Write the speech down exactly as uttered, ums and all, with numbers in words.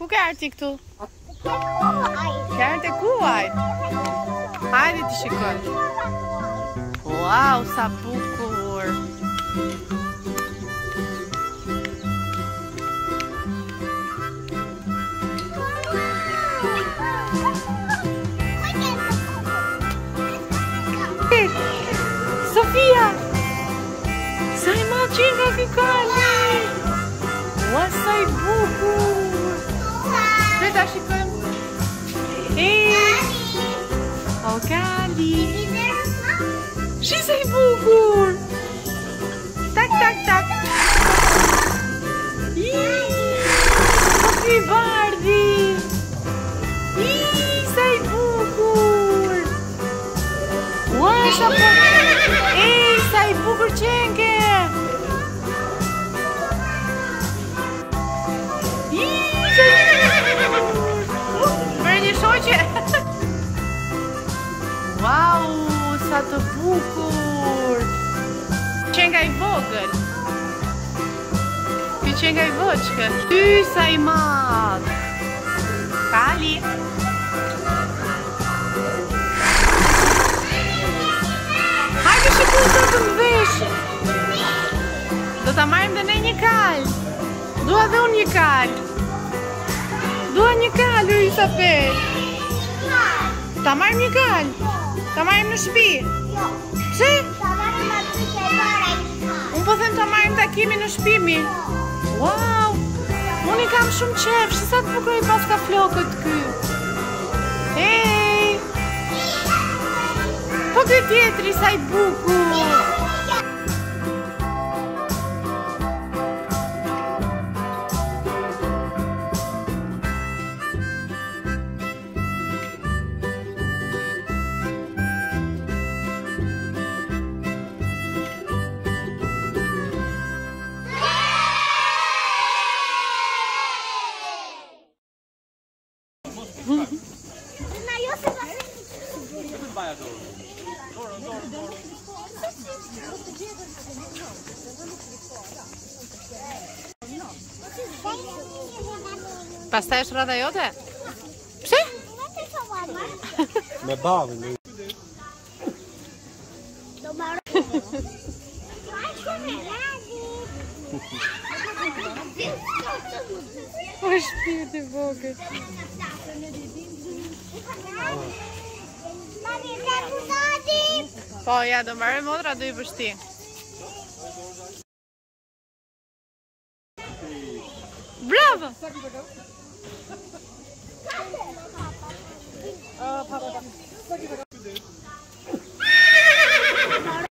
ke arti këtu? Ke arti kuaj? Hajde të shikoj. Wow, sa bukur. Sofia! Sa i ma qinga ky kali! Ua, sa i bukur! Dhe ta shikojmë. Ej! O, kali! Shi sa i bukur! Tak, tak, tak! Sofi Bardhi! Ii, sa i bukur! Ua, sa bukur! Ej, sa i bukur qenke! Ii, sa i bukur! Bërë një shoqe! Wow, sa të bukur! Qenka i vogël! Ky qenka i voçkë! Ty sa i madh! Kali! Hajde shikoj sa të mvesh! Do ta marrim dhe ne një kal! Dua dhe unë një kal! Dua një kal, Isabel! Ta marrim një kal! Ta marrim në shtëpi! Pse? Unë po them ta marrim takimin në shtëpi. Wow! Unë i kam shumë qef, shi sa të bukur i paska flokët ky. Ej! Po ky tjetri sa i bukur! Pastaj është rrada jote? Pse? Me babën. Do marrë. O shpirt i vogël. Mami, dhe putati! Po, ja, do marrë motra, do i bështi. Bravo! Ah, pappa.